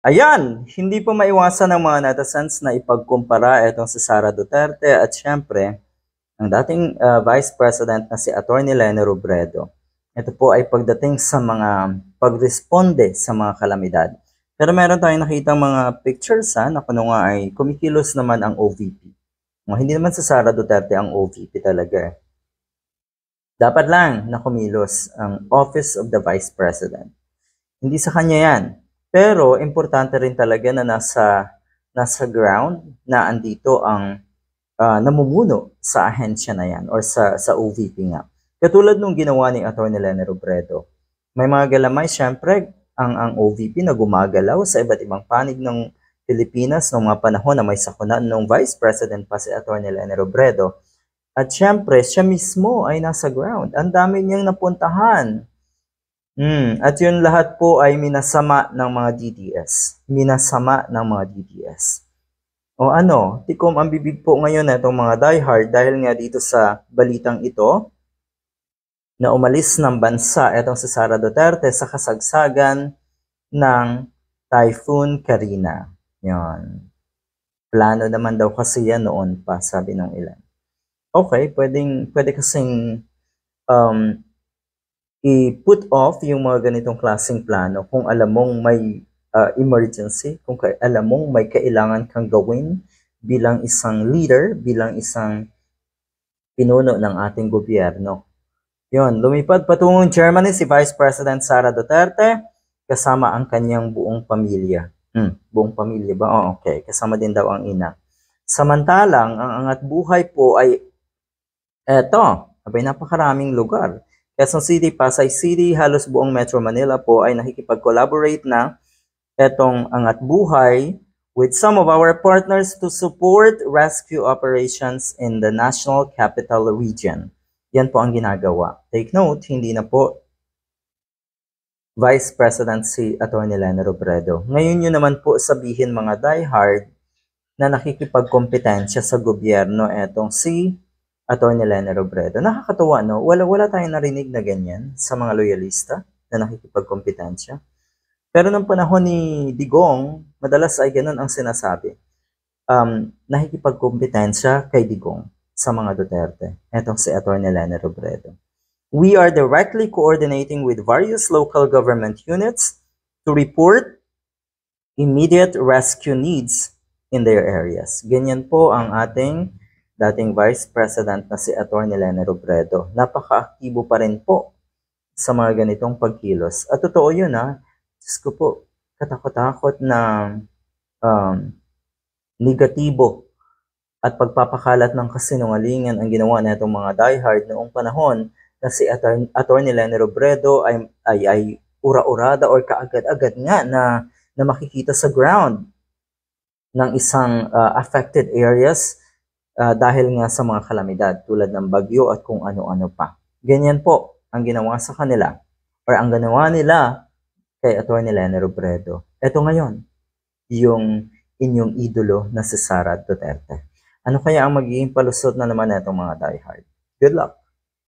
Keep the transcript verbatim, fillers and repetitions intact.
Ayan, hindi po maiwasan ng mga netizens na ipagkumpara itong si Sara Duterte at syempre, ang dating uh, Vice President na si Atty. Leni Robredo. Ito po ay pagdating sa mga pagresponde sa mga kalamidad. Pero meron tayong nakita mga pictures ha, na kuno nga ay kumikilos naman ang O V P. No, hindi naman si Sara Duterte ang O V P talaga. Dapat lang na kumilos ang Office of the Vice President. Hindi sa kanya yan. Pero importante rin talaga na nasa, nasa ground na andito ang uh, namumuno sa ahensya na yan or sa, sa O V P nga. Katulad nung ginawa ni Atty. Leni Robredo. May mga galamay, syempre, ang, ang O V P na gumagalaw sa iba't ibang panig ng Pilipinas noong mga panahon na may sakuna nung Vice President pa si Atty. Leni Robredo. At syempre, siya mismo ay nasa ground. Ang dami niyang napuntahan. Hmm, at yun lahat po ay minasama ng mga D D S. Minasama ng mga D D S. O ano, tikom ang bibig po ngayon na itong mga diehard dahil nga dito sa balitang ito na umalis ng bansa itong si Sara Duterte sa kasagsagan ng Typhoon Karina. Yan. Plano naman daw kasi yan noon pa, sabi ng ilan. Okay, pwedeng, pwede kasing um, i-put off yung mga ganitong klaseng plano kung alam mong may uh, emergency, kung alam mong may kailangan kang gawin bilang isang leader, bilang isang pinuno ng ating gobyerno. Yun, lumipad patungong Germany si Vice President Sara Duterte kasama ang kanyang buong pamilya. Hmm, buong pamilya ba? Oh, okay, kasama din daw ang ina. Samantalang, ang angat buhay po ay eto, abay napakaraming lugar. Quezon City, Pasay City, halos buong Metro Manila po ay nakikipag-collaborate na etong angat buhay with some of our partners to support rescue operations in the National Capital Region. Yan po ang ginagawa. Take note, hindi na po Vice President si Atty. Leni Robredo. Ngayon nyo naman po sabihin mga diehard na nakikipagkompetensya sa gobyerno etong si Atty. Leni Robredo. Nakakatuwa, no? Wala, wala tayong narinig na ganyan sa mga loyalista na nakikipagkompetensya. Pero nung panahon ni Digong, madalas ay ganun ang sinasabi. Um, nakikipagkompetensya kay Digong sa mga Duterte. Etong si Atty. Leni Robredo. We are directly coordinating with various local government units to report immediate rescue needs in their areas. Ganyan po ang ating dating Vice President na si Atty. Leni Robredo. Napaka-aktibo pa rin po sa mga ganitong pagkilos. At totoo yun ha, Diyos ko po, katakot-takot na um, negatibo at pagpapakalat ng kasinungalingan ang ginawa na itong mga diehard noong panahon na si Atty. Leni Robredo ay, ay, ay ura-urada or kaagad-agad nga na, na makikita sa ground ng isang uh, affected areas Uh, dahil nga sa mga kalamidad tulad ng bagyo at kung ano-ano pa. Ganyan po ang ginawa sa kanila or ang ginawa nila kay Atty. Leni Robredo. Ito ngayon, yung inyong idolo na si Sara Duterte. Ano kaya ang magiging palusot na naman itong mga diehard? Good luck!